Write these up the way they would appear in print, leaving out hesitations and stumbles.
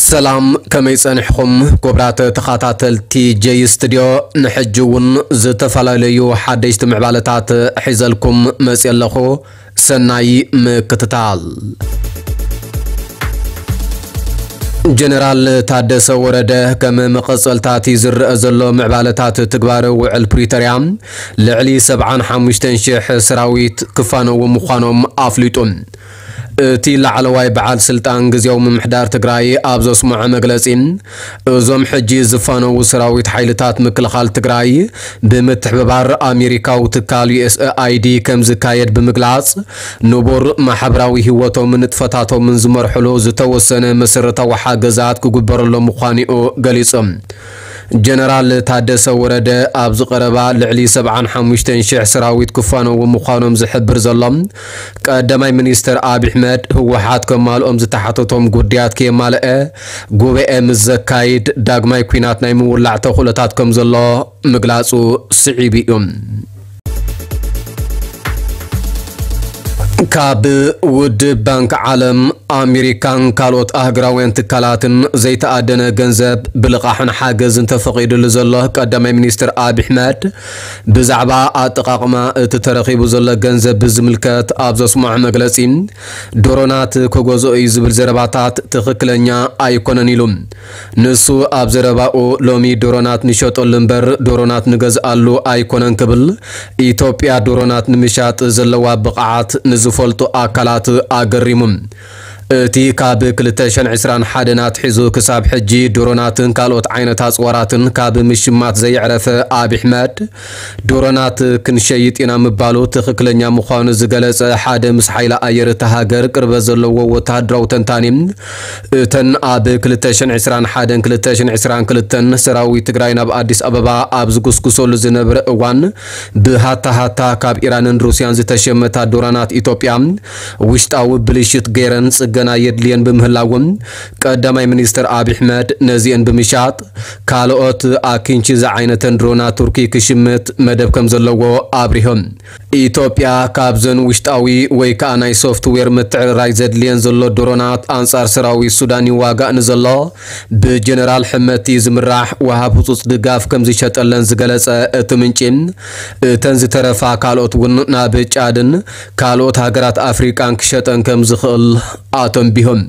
سلام كما يصنحكم كبرات تخاتاتلتي جستوديو نحجون زتفلاليو حديث معبالتات حيزلكم مسيلخو سناي مكتتال جنرال تادس ورده كما مقصلتاتي زر ازلو معبالتات تقبار وعل بريتريا لعلي 75 شيح سراويت كفانو ومخانوم افليتون تي لعلواي بعد سلطان غزيو محدار تግራይ ابزو سمع مغلصين زوم حجي زفانو وسراويت حيلتات مكلخال تግራይ بمتحبار امريكا وتكال USAID كم زكايد بمغلاص نبور محبراوي هوتو من تفتاتو من زمرحلو زتوسنه مسرتاو حاجزات كغبرلو مخانيو غليصم جنرال تادس ورده ابز قربا لعلي 75 شيح سراويت كفانو ومخانوم زحبر زلم قدماي منستر ابي احمد هو حات كمالهم زتحطتهم غديات كيمالئه غوبئ مزكايد داغماي كوينات ناي مولع تخلتاتكم زلو مغلاصو صعيبيوم كاب ود بنك عالم أمريكان كالوت أهجراوين تكالاتن زيت أدنى جنزب بلقاحن حاجز انتفقيد لزله قدم منستر أبي أحمد بزعبا أتقاقما تترخيب زله جنزب بزملكات أبزس مع مجلسين درونات كوجوزو يزبل زرباتات تخكلنيا أيكونانيلوم نسو أبزرباو لومي درونات نشوت اللمبر درونات نجز ألو أيكونان كبل إثيوبيا درونات نمشات زلوا بقعات نزفولتو أكلات أجريمم تي كاب كلتشن عسران حادنات حزو كساب حجي دروناتن كالوت عينتات صوراتن كاب مشمات زي عرف أبي أحمد درونات كنشيط إنا مبالو تخكلنيا مخان زغلص حاد مسحيلا أير تهاجر قرب زلو وتهدرو تنتانيم تن أب كلتشن عسران حادن كلتشن عسران كلتن سراوي تግራይ ናብ አዲስ አበባ አብዝ ጉስኩሶል ዝነብር እዋን ብሃታ ካብ ኢራንን ሩሲያን ዝተሸመታ ድሮናት ኢትዮጵያ ውሽጣው ብልሽት ገረን ገና የድሊን በመህላውም ቀዳማይ ሚኒስትር አብይ አህመድ ነዚን በመሻጥ ካልኦት አኪንቺ ዘዓይነተን ድሮና ቱርኪ ክሽምት መደብ ከም ዘለዎ አብሪሆም ኢትዮጵያ ካብዘን ውሽጣዊ ወይ ካናይ ሶፍትዌር ምትዕራይ ዘድሊን ዘሎ ድሮናት አንጻር ሰራዊ ሱዳን ይዋጋ ንዘሎ በጀነራል ሕመቲ ዝምራሕ ወሃብ ሁጹጽ ድጋፍ ከም ዝሸጠለን ዝገለጸ እትምንጭን ተንዝ ተረፋ ካልኦት ውን ናብ ጫድን ካልኦት ሀገራት አፍሪካን ክሸጠን ከም ዝኽእል آتم بهم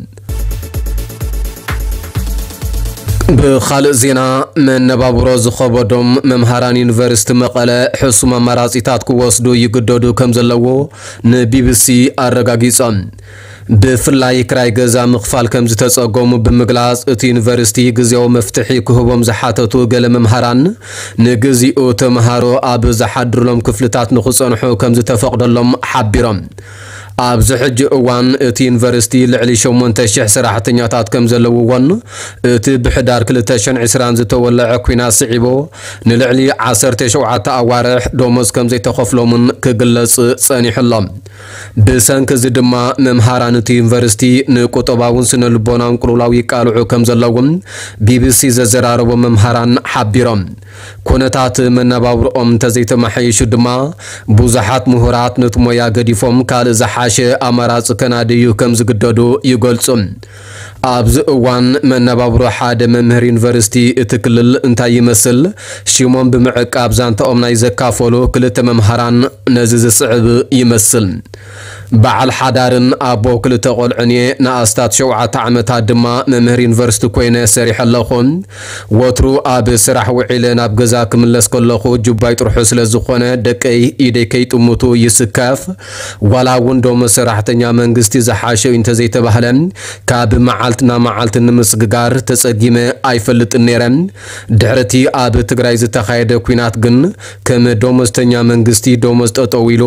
بخالق زينا من نباب روز خبردم ممهران يونيفرسيتي مقاله حسوم مراسيتات كوسدو يقددو كم زلو نبي بي سي ارغاغيصم بفلاي كراي غزا مخفال كم زتصقوم بمغلاص ات يونيفرسيتي غزيو مفتحي كهبوم زحاتتو قل ممهران نغزيو تمهارو اب زحدرلم كفلتات نخصنحو كم زتفقدلم حبيرم أبز حج وان ات يونيفرسيتي لعلي شومنت شح سراحتنياتات كم زلوون ات بحدار كلتشن عسران زتولع كوينا صعيبو نلعلي 17 اوارح دومز كم زي تخفلومن كغلص صنيحلم بسنك زدما ممهران ات يونيفرسيتي نقطباون سنلبونان قرولاوي قالعو كم زلوون BBC ززرارو ممهران حبيرم كونتات منباورኦም تزيت محيش دما بوزحات مهرات نتمويا غديفوم كال زحاش امراص كناديو كم زغددو يغلصم ابز وان منباورو حاد ممهر يونيفرسيتي اتكلل انتاي يمسل شيمون بمعقاب زانتኦም ናይ ዘካፈሉ ክልተ መምሃራን ነዝዝ صعب يمسل بعل حدارن ابو كلت قلعني ناستات 7 عامታት ድማ መምህር ዩኒቨርሲቲ ኮይነ ሰሪሕ ኣለኹም ወትሩ ኣብ ስራሕ ውዒለን ኣብ ገዛ ክምለስ ከለኹ ጁባይ ጥርሑ ስለ ዝኾነ ደቀይ ኢደከይ ጥሙቱ ይስካፍ ዋላ ወንዶ መሰራሕተኛ መንግስቲ ዝሓሸው እንተዘይተባህለን ካብ መዓልትና መዓልት ንምስግጋር ተጸጊመ ኣይፈልጥ ነረን ድሕረቲ ኣብ ትግራይ ዝተኻየደ ኩናት ግን ከም ዶመስተኛ መንግስቲ ዶመስ ጠጠዊሎ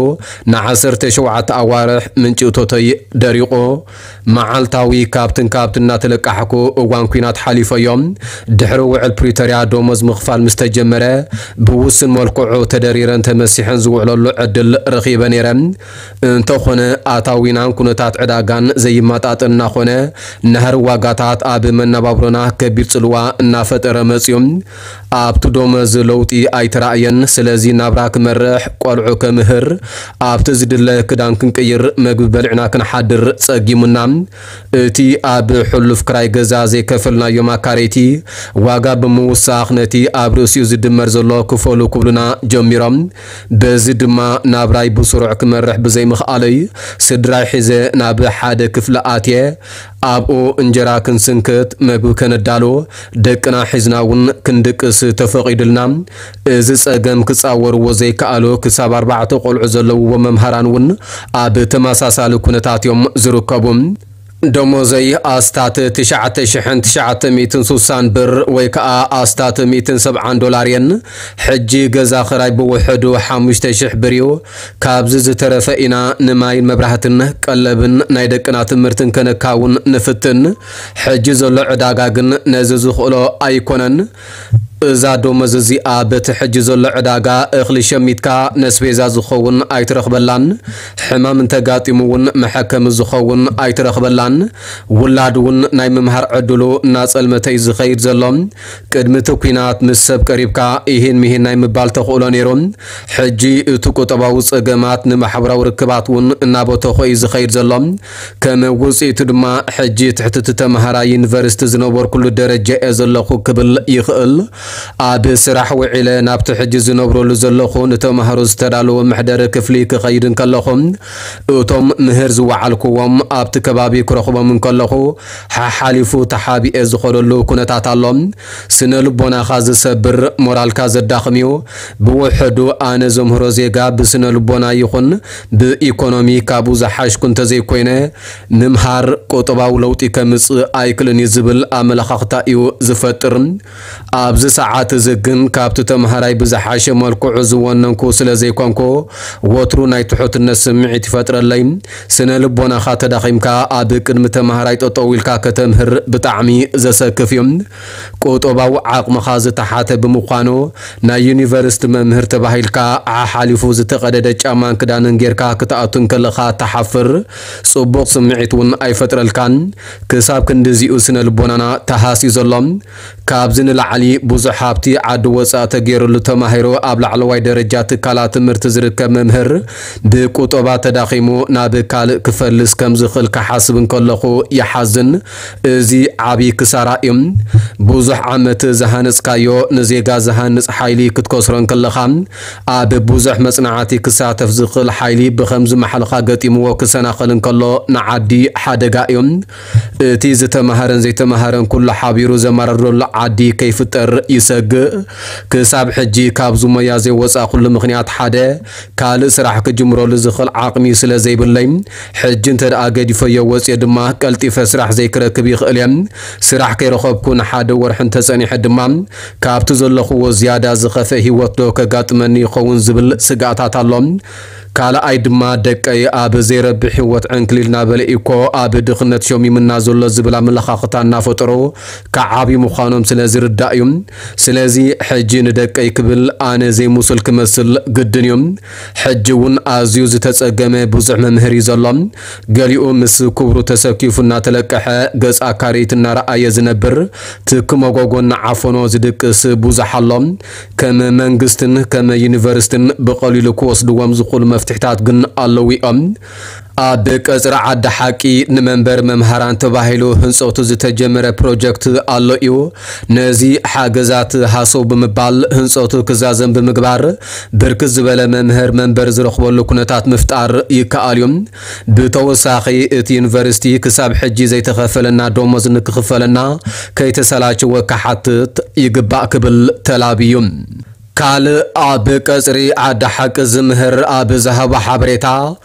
ና17 ኣዋር من جوتوتي دريقو معالتاوي كابتن تلقاحكو وان كوينات حليفة يوم دحرو وعل بريتريا دومز مخفال مستجمرة بوسن مولقعو تدريران تمسيحن زوعلو عدل رخيبا نيران انتو خونه آتاوينان كونتات عداقان زي ماتات الناخونه نهر ዋጋታት ኣብ መነባብሮና ከቢድ ጽልዋ እናፈጠረ መጽዮም ኣብቲ ዶመዝ ለውጢ ኣይተራእየን ስለዚ ናብራ ክመርሕ ቆልዑ ከምህር ኣብቲ ዝድለ ክዳን ክንቅይር መግቢ በልዕና ክንሓድር ጸጊሙና እቲ ኣብ ሕሉፍ ክራይ ገዛ ዘይከፈልናዮም ኣካሬቲ ዋጋ ብምውሳኽ ነቲ ኣብ ርእሲኡ ዝድመር ዘሎ ክፈሉ ክብሉና ጀሚሮም በዚ ድማ ናብራይ ብስሩዕ ክመርሕ ብዘይምኽኣለይ ስድራይ ሒዘ ናብ ሓደ ክፍለ ኣትየ ኣብኡ እንጀራ ክንስንክት መግቢ ከነዳሎ ደቅና ሒዝናውን ክንድቅስ ተፈቂድልና እዚ ጸገም ክጻወርዎ ዘይከኣሎ ክሳብ 4 ቆልዑ ዘለውዎ መምሃራን ኣብ ተመሳሳሊ ኩነታት እዮም ዝርከቡ ደሞዘይ ኣስታት 9960 ብር ወይ ከዓ ኣስታት $170 የን ሕጂ ገዛ ኸራይ ብውሕዱ 5000 ብር እዩ ካብዚ ዝተረፈ ኢና ንማይን መብራህትን ቀለብን ናይ ደቅና ትምህርትን ከነካውን ንፍትን ሕጂ ዘሎ ዕዳጋ ግን ነዚ ዝኽእሎ ኣይኮነን እዛ ደሞዝ እዚኣ በቲ ሕጂ ዘሎ ዕዳጋ እኽሊ ሸሚትካ ነስቤዛ ዝኸውን ኣይትረኽበላን ሕማም እንተጋጢሙውን መሐከም ዝኸውን ኣይትረኽበላን ውላድውን ናይ ምምሃር ዕድሉ እናጸልመተይ ዝኸይድ ዘሎም ቅድሚ ኩናት ምስ ሰብ ቀሪብካ ይህን ምሂን ናይ ምባል ተኽእሎ ነይሮም ሕጂ እቲ ቁጠባዊ ጸገማት ንማሕበራዊ ርክባትውን እናቦተኾይ ዝኸይድ ዘሎም ከም ውፅኢቱ ድማ ሕጂ ትሕቲ ተምሃራ ዩኒቨርሲቲ ዝነበርኩሉ ደረጃ እየ ዘለኹ ክብል ይኽእል ኣብ ስራሕ ውዒለ ናብቲ ሕጂ ዝነብረሉ ዘለኹ ንተምሃሮ ዝተዳለወ ምሕደረ ክፍሊ ክኸይድን ከለኹም እቶም ምህር ዝወዓልክዎም ኣብቲ ከባቢ ክረኽቦም እንከለኹ ሓሓሊፉ ተሓቢኤ ዝኸደሉ ኩነታት ኣሎም ስነ ልቦናኻ ዝሰብር ሞራልካ ዘዳኽም እዩ ብውሕዱ ኣነ ዘምህሮ ዜጋ ብስነ ልቦና ይኹን ብኢኮኖሚ ካብኡ ዝሓሽኩ እንተዘይኮይነ ምምሃር ቁጠባዊ ለውጢ ከምጽእ ኣይክልን ዝብል ኣመለኻኽታ እዩ ዝፈጥር ኣብዚ ሰዓት ዝግን ካብቲ ተምሃራይ ብዝሓሸ መልክዑ ዝወነንኩ ስለዘይኮንኩ ወትሩ ናይ ትሑትነት ስምዒት ይፈጥረለይ ስነ ልቦናኻ ተዳኺምካ ኣብ ቅድሚ ተምሃራይ ጠጠው ኢልካ ከተምህር ብጣዕሚ ዘሰክፍ እዩ ቁጠባዊ ዓቕምኻ ዝተሓተ ብምዃኑ ናይ ዩኒቨርሲቲ መምህር ተባሂልካ ሓሓሊፉ ዝተቐደደ ጫማን ክዳንን ጌርካ ክትኣቱን ከለኻ ተሓፍር ጽቡቕ ስምዒት እውን ኣይፈጥረልካን ክሳብ ክንዲዚኡ ስነ ልቦናና ተሃስዩ ዘሎም ካብዚ ንላዕሊ ብዙሕ ሃብቲ ዓዲ ወፃእ ተገይሩሉ ተማሂሩ ኣብ ላዕለዋይ ደረጃ ትካላት ትምህርቲ ዝርከብ መምህር ብቁጠባ ተዳኺሙ ናብ ካልእ ክፈልስ ከም ዝኽእል ክሓስብ እንከለኹ ይሓዝን እዚ ዓብዪ ክሳራ እዩ ብዙሕ ዓመት ዝሃነጽካዮ ንዜጋ ዝሃንጽ ሓይሊ ክትከስሮን ከለኻ ኣብ ብዙሕ መጽናዕቲ ክሳተፍ ዝኽእል ሓይሊ ብኸምዚ መሓልኻ ገጢምዎ ክሰናኸል እንከሎ ንዓዲ ሓደጋ እዩ እቲ ዝተምሃረን ዘይተምሃረን ኩሉ ሓቢሩ ዘመረረሉ ዓዲ ከይፍጠር ይሰግእ ክሳብ ሕጂ ካብዚ ሞያ ዘይወፃእ ኩሉ ምኽንያት ሓደ ካልእ ስራሕ ክጅምረሉ ዝኽእል ዓቕሚ ስለ ዘይብለይ ሕጂ እንተደኣ ገዲፈዮ ወፅየ ድማ ቀልጢፈ ስራሕ ዘይክረክብ ይኽእል እየ ስራሕ ከይረኸብኩ ንሓደ ወርሒ እንተጸኒሐ ድማ ካብቲ ዘለኹዎ ዝያዳ ዝኸፈ ሂወት ዶ ከጋጥመኒ ይኸውን ዝብል ስጋኣታት ኣሎም ካልኣይ ድማ ደቀይ ኣብ ዘይረብሕ ሂወት ዕንክሊል ናበለ ኢኮ ኣብ ድኽነት ሸሚምና ዘሎ ዝብል ኣመለኻኽታ እናፈጠሩ ከዓቢ ምዃኖም ስለ ዝርዳእ እዩ ስለዚ ሕጂ ንደቀይ ክብል ኣነ ዘይሙስል ክመስል ግድን እዩ ሕጂ እውን ኣዝዩ ዝተጸገመ ብዙሕ መምህር እዩ ዘሎ ገሊኡ ምስ ክብሩ ተሰኪፉ እናተለቀሐ ገጽ ኣካሪት እናረኣየ ዝነብር ትክመጎጎ እናዓፈኖ ዝድቅስ ብዙሕ ኣሎም ከም መንግስትን ከም ዩኒቨርሲቲን ብቐሊሉ ክወስድዎም ዝኽእሉ መፍትሕታት ግን ኣለዉ እዮም ኣብ ቀጽሪ ዓዲ ሓቂ ንመንበር መምሃራን ተባሂሉ ህንጸቱ ዝተጀመረ ፕሮጀክት ኣሎ እዩ ነዚ ሓገዛት ሃሶው ብምባል ህንጸቱ ክዛዘም ብምግባር ብርክት ዝበለ መምህር መንበር ዝረኽበሉ ኩነታት ምፍጣር ይከኣል እዩ ብተወሳኺ እቲ ዩኒቨርሲቲ ክሳብ ሕጂ ዘይተኸፈለና ደሞዝ ንክኽፈለና ከይተሰላቸወ ክሓትት ይግባእ ክብል ተላብዩ ካልእ ኣብ ቀጽሪ ዓዲ ሓቂ ዝምህር ኣብ ዝሃቦ ሓበሬታ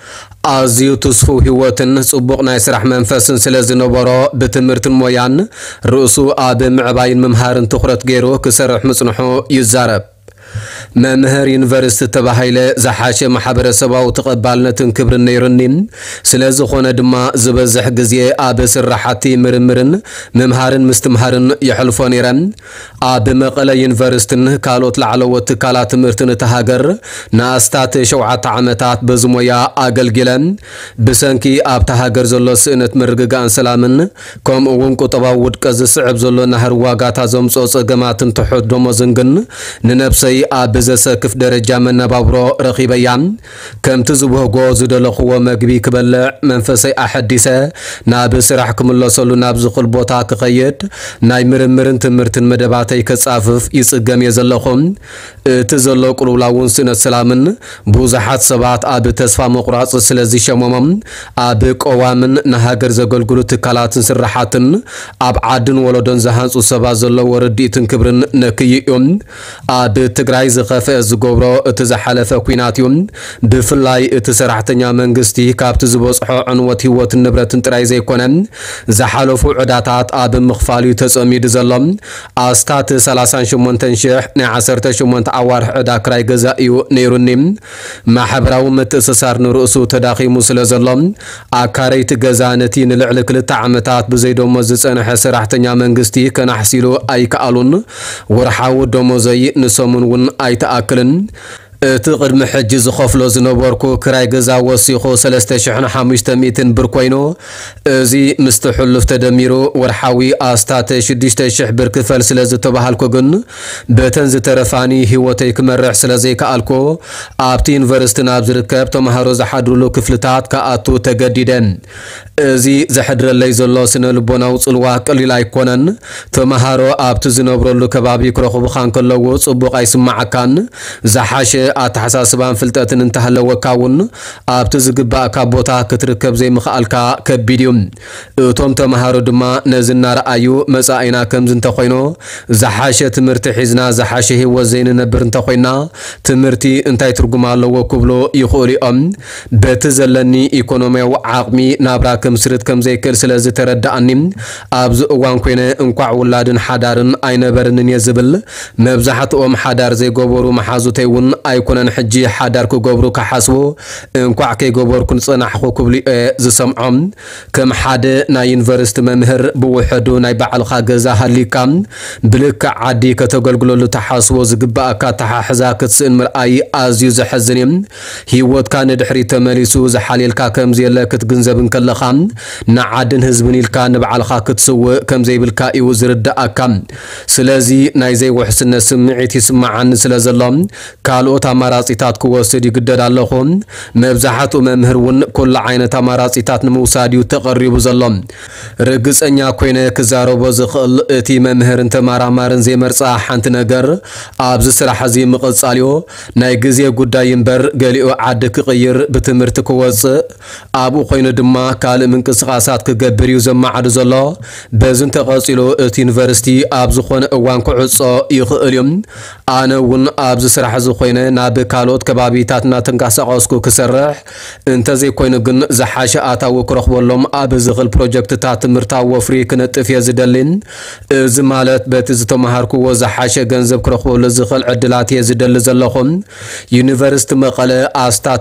ኣዝዩ ትስፉ ሂወትን ጽቡቕ ናይ ስራሕ መንፈስን ስለ ዝነበሮ ብትምህርትን ሞያን ርእሱ ኣብ ምዕባይን ምምሃርን ትኹረት ገይሩ ክሰርሕ ምጽንሑ ይዛረብ መምህር ዩኒቨርሲቲ ተባሂለ ዝሓሸ ማሕበረሰባዊ ተቐባልነትን ክብርን ነይሩኒ ስለዝኾነ ድማ ዝበዝሕ ግዜ ኣብ ስራሕቲ ምርምርን መምሃርን ምስትምሃርን ይሕልፎ ነይረን ኣብ መቐለ ዩኒቨርሲቲን ካልኦት ላዕለዎት ትካላት ትምህርትን ተሃገር ንኣስታት 7 ዓመታት በዝሞያ ኣገልግለን ብሰንኪ ኣብ ተሃገር ዘሎ ስእነት ምርግጋእን ሰላምን ከምኡውን ቁጠባዊ ውድቀት ዝስዕብ ዘሎ ናህር ዋጋታ ዘምፅኦ ፀገማትን ትሑት ደሞዝን ግን ንነብሰይ ኣብ ዘሰክፍ ደረጃ መነባብሮ ረኺበያ ከምቲ ዝብህጎ ዝደለኽዎ መግቢ ክበልዕ መንፈሰይ ኣሐዲሰ ናብ ስራሕ ክምለሰሉ ናብ ዝኽእል ቦታ ክኸይድ ናይ ምርምርን ትምህርትን መደባተይ ከጻፍፍ ይጽገም የዘለኹም እቲ ዘሎ ቁልውላውን ስነት ሰላምን ብዙሓት ሰባት ኣብ ተስፋ መቁራጽ ስለዚ ሸሞሞም ኣብ ቆዋምን ንሃገር ዘገልግሉ ትካላትን ስራሓትን ኣብ ዓድን ወለዶን ዝሃንጹ ሰባት ዘለዎ ርዲእትን ክብርን ነክይዮም ኣብ ትግራይ ዝኸፈ ዝገብሮ እቲ ዝሓለፈ ኩናት እዩ ብፍላይ እቲ ሰራሕተኛ መንግስቲ ካብቲ ዝበፅሖ ዕንወት ህይወትን ንብረትን ጥራይ ዘይኮነን ዝሓለፉ ዕዳታት ኣብ ምኽፋል ተጸሚድ ዘሎም ኣስታት 38000 ናይ 18 ኣዋርሕ ዕዳ ክራይ ገዛ እዩ ነይሩኒ ማሕበራዊ ምትእስሳር ንርእሱ ተዳኺሙ ስለ ዘሎም ኣካረይቲ ገዛ ነቲ ንልዕሊ 2 ዓመታት ብዘይደሞዝ ዝጸንሐ ሰራሕተኛ መንግስቲ ከናሕሲሉ ኣይከኣሉን ወርሓዊ ደሞዘይ ንሰሙን ውን ኣይተኣክልን እቲ ቅድሚ ሕጂ ዝኸፍሎ ዝነበርኩ ክራይ ገዛ ወሲኹ 3500 ብር ኮይኑ እዚ ምስተሕልፍ ተደሚሩ ወርሓዊ ኣስታት 6000 ብር ክፈል ስለ ዝተባሃልኩ ግን በተን ዝተረፋኒ ህይወተይ ክመርሕ ስለ ዘይከኣልኩ ኣብቲ ዩኒቨርሲቲ ናብ ዝርከብ ተማሃሮ ዝሓድሩሉ ክፍልታት ከኣቱ ተገዲደን እዚ ዝሕድረለይ ዘሎ ስነ ልቦናዊ ጽልዋ ቀሊል ኣይኮነን ተማሃሮ ኣብቲ ዝነብረሉ ከባቢ ክረኽቡኻ እንከለዉ ጽቡቕ ኣይስማዓካን ዝሓሸ ኣተሓሳስባን ፍልጠትን እንተሃለወካውን ኣብቲ ዝግባእካ ቦታ ክትርከብ ዘይምኽኣልካ ከቢድ እዩ እቶም ተማሃሮ ድማ ነዚ እናረኣዩ መጻኢና ከምዚ እንተኾይኑ ዝሓሸ ትምህርቲ ሒዝና ዝሓሸ ህይወት ዘይንነብር እንተኾይና ትምህርቲ እንታይ ትርጉም ኣለዎ ክብሎ ይኽእሉ እዮም በቲ ዘለኒ ኢኮኖምያዊ ዓቕሚ ናብራ ከምስርት ከምዘይክእል ስለ ዝተረዳእኒ ኣብዚ እዋን ኮይነ እንኳዕ ውላድን ሓዳርን ኣይነበርንን የዝብል መብዛሕትኦም ሓዳር ዘይገበሩ መሓዙተይ እውን ኣይኮነን ሕጂ ሓዳር ክገብሩ ክሓስቡ እንኳዕ ከይገበርኩን ጽናሕኹ ክብሉ ዝሰምዖም ከም ሓደ ናይ ዩኒቨርሲቲ መምህር ብውሕዱ ናይ ባዕልኻ ገዛ ሃሊካ ብልክዕ ዓዲ ከተገልግለሉ ተሓስቦ ዝግባእካ ተሓሕዛ ክትስእን ምርኣይ ኣዝዩ ዘሕዝን እዩ ህይወትካ ንድሕሪ ተመሊሱ ዝሓልየልካ ከምዘየለ ክትግንዘብን ከለኻ ንዓድን ህዝብን ኢልካ ንባዕልኻ ክትስውእ ከምዘይብልካ እዩ ዝርዳእካ ስለዚ ናይ ዘይውሕስነት ስምዒት ይስማዓኒ ስለ ዘሎ ካልኦት ኣማራጺታት ክወስድ ይግደድ ኣለኹ መብዛሕትኡ መምህር እውን ኩሉ ዓይነት ኣማራጺታት ንምውሳድ እዩ ተቐሪቡ ዘሎ ርግጸኛ ኮይነ ክዛረቦ ዝኽእል እቲ መምህርን ተማራማርን ዘይመርጻ ሓንቲ ነገር ኣብዚ ስራሕ እዚ ምቕጻል እዩ ናይ ግዜ ጉዳይ እምበር ገሊኡ ዓዲ ክቕይር ብትምህርቲ ክወፅእ ኣብኡ ኮይኑ ድማ ካልእ ምንቅስቓሳት ክገብር እዩ ዘማዕዱ ዘሎ በዝን ተቐጺሉ እቲ ዩኒቨርሲቲ ኣብ ዝኾነ እዋን ክዕጾ ይኽእል እዩ ኣነ እውን ኣብዚ ስራሕ እዚ ኮይነ ናብ ካልኦት ከባቢታት እናተንቀሳቐስኩ ክሰርሕ እንተዘይኮይኑ ግን ዝሓሸ ኣታዊ ክረኽበሎም ኣብ ዝኽእል ፕሮጀክትታት ትምህርታዊ ወፍሪ ክነጥፍ እየ ዝደልን እዚ ማለት በቲ ዝተምሃርክዎ ዝሓሸ ገንዘብ ክረኽበሉ ዝኽእል ዕድላት እየ ዝደሊ ዘለኹም ዩኒቨርሲቲ መቐለ ኣስታት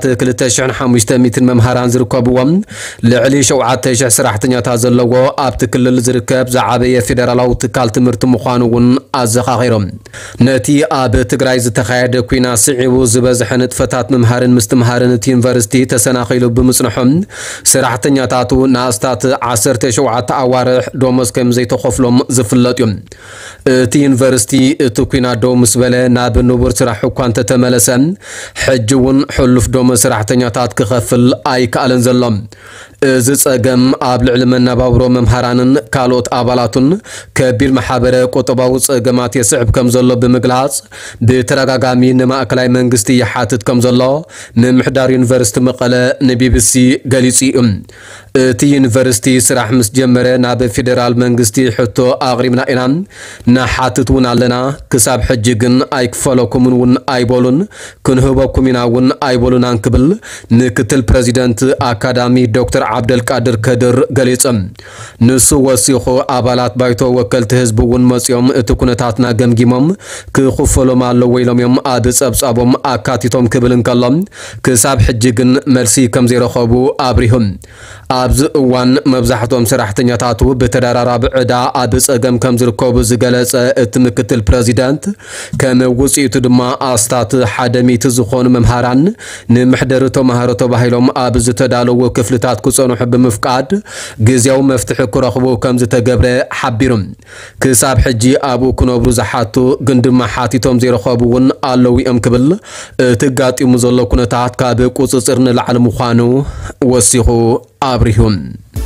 2500 መምሃራን ዝርከብዎም ልዕሊ 7000 ሰራሕተኛታት ዘለዎ ኣብቲ ክልል ዝርከብ ዝዓበየ ፌደራላዊ ትካል ትምህርቲ ምዃኑ እውን ኣዘኻኺሮም ነቲ ኣብ ትግራይ ዝተኻየደ ኩናት ስዒቡ ዝበዝሐ ንጥፈታት መምሃርን ምስትምሃርን እቲ ዩኒቨርሲቲ ተሰናኺሉ ብምጽንሖም ሰራሕተኛታቱ ንኣስታት 17 ኣዋርሕ ደሞዝ ከም ዘይተኸፍሎም ዝፍለጥ እዩ እቲ ዩኒቨርሲቲ እቲ ኩናት ደው ምስ በለ ናብ ንቡር ስራሕ እኳ እንተተመለሰ ሕጂ እውን ሕሉፍ ደሞዝ ሰራሕተኛታት ክኸፍል ኣይከኣለን ዘሎ እዚ ጸገም ኣብ ልዕሊ መነባብሮ መምሃራንን ካልኦት ኣባላቱን ከቢድ ማሕበረ ቁጠባዊ ጸገማት የስዕብ ከም ዘሎ ብምግላጽ ብተረጋጋሚ ንማእከላይ መንግስቲ ይሓትት ከም ዘሎ ምምሕዳር ዩኒቨርሲቲ መቐለ ንቢቢሲ ገሊጹ እዩ እቲ ዩኒቨርሲቲ ስራሕ ምስ ጀመረ ናብ ፌደራል መንግስቲ ሕቶ ኣቕሪብና ኢና ንሓትት እውን ኣለና ክሳብ ሕጂ ግን ኣይክፈለኩምን እውን ኣይበሉን ክንህበኩም ኢና እውን ኣይበሉናን ክብል ምክትል ፕሬዚደንት ኣካዳሚ ዶክተር ዓብደልቃድር ከድር ገሊጽም ንሱ ወሲኹ ኣባላት ባይቶ ወከልቲ ህዝብውን መጽዮም እቲ ኩነታትና ገምጊሞም ክኽፈሎም ኣለዎ ኢሎም እዮም ኣብ ጸብጻቦም ኣካቲቶም ክብልን ከሎም ክሳብ ሕጂ ግን መልሲ ከም ዘይረኸቡ ኣብሪሁም ኣብዚ እዋን መብዛሕትኦም ሰራሕተኛታቱ ብተደራራቢ ዕዳ ኣብ ጸገም ከም ዝርከቡ ዝገለጸ እቲ ምክትል ፕሬዚዳንት ከም ውጽኢቱ ድማ ኣስታት ሓደ ሚት ዝኾኑ መምሃራን ንምሕደር ተማሃሮ ተባሂሎም ኣብ ዝተዳለዉ ክፍልታት ክጸንሑ ብምፍቃድ ግዚያዊ መፍትሒ ክረኽቡ ከም ዝተገብረ ሓቢሮም ክሳብ ሕጂ ኣብኡ ክነብሩ ዝሓቱ ግን ድማ ሓቲቶም ዘይረኸቡውን ኣለዉ እዮም ክብል እቲ ጋጢሙ ዘሎ ኩነታት ካብ ቁጽጽር ንላዕሊ ምዃኑ ወሲኹ ኣብሪሁም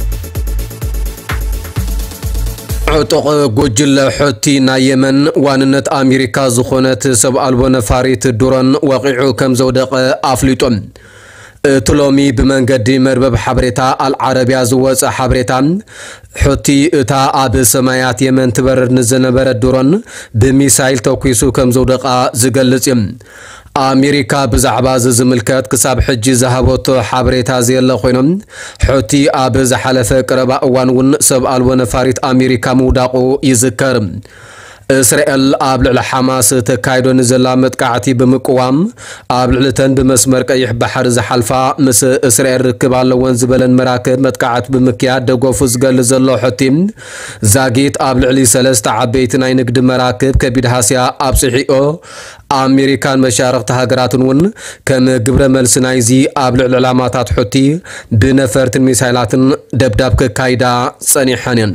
عطق جوجل حوتي نايمن واننت أمريكا زخونت سب ألبو نفاريت دوران وقعو كم زودق أفليتون تلومي بمنقدي مربب حبريتا العربية زوز حبريتا حوتي اتا آب سمايات يمن تبرر نزنبر دوران بميسايل توقيسو كم زودق زقلتيم أمريكا بزعبا زملكات كساب حجي زهبوت حبريتا زي الله خوينم حوتي آبز حلفة قربا وانون سب ألوان فاريت أمريكا موداقو يذكرم إسرائيل قبل حماس تكايدو نزلا متقعتي بمقوام قبل تن بمسمر كيح بحر زحلفا مس إسرائيل ركب على ونز بلن مراكب متقعت بمكياد دقو فزقل زلو حتيم زاقيت قبل علي سلست عبيتنا ينقد مراكب كبيد هاسيا أبصحيئو أمريكان مشارق تهاجراتون ون كم جبر ملسنايزي قبل العلامات حتي بنفرت المسائلات دبدب كايدا صنيحانين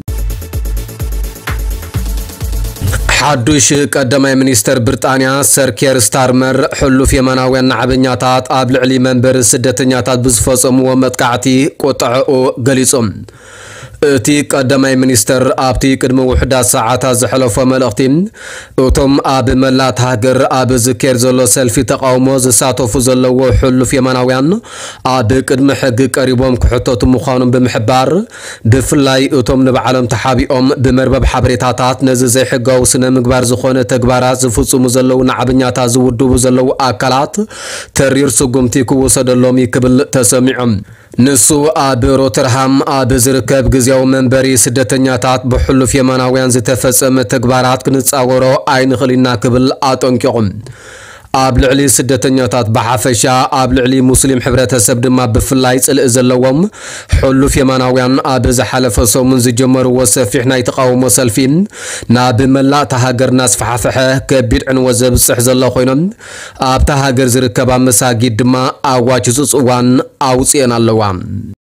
حدوش قدماي منستر بريطانيا سر كير ستارمر حلوف يمناويان عبنياتات قبل علي منبر سدتنياتات بزفصمو ومتقعتي قطعو قليصم اتي قدماي منستر ابتي قدم وحدة ساعات زحلفو ملختين اوتم اب ملات هاجر اب زكير زلو سلفي تقاومو زساتوفو زلو حلوف يمناويان اب قدم حق قريبوم كحطوت مخانم بمحبار بفلاي اوتم نبعلم تحابيهم بمربب حبريتاتات نزي زي حقو سنة مقبار زخونة تقبارات زفصمو زلو نعبنياتا زودو زلو اكالات ترير سقومتيكو وصدلومي كبل تسميعم نسو اب روترهام اب زركب غزياو منبري سدتنياتات بحلف يمناويان زتفصم تقبارات كنصاورو اين خلينا كبل اطنقهم اب لعلي سدتنياتات بحفشا اب لعلي مسلم حبرتسب دما بفلاي صلء زلوم حلف يمناويان اب زحلف سومن زجمر وسفيحنا يتقاومو سلفين نا بملا تهاجر ناس فحفحه كبيد عن وزب صح زلو خوينم اب تهاجر زركبا مساجد دما اواج صوان اوصينا اللوام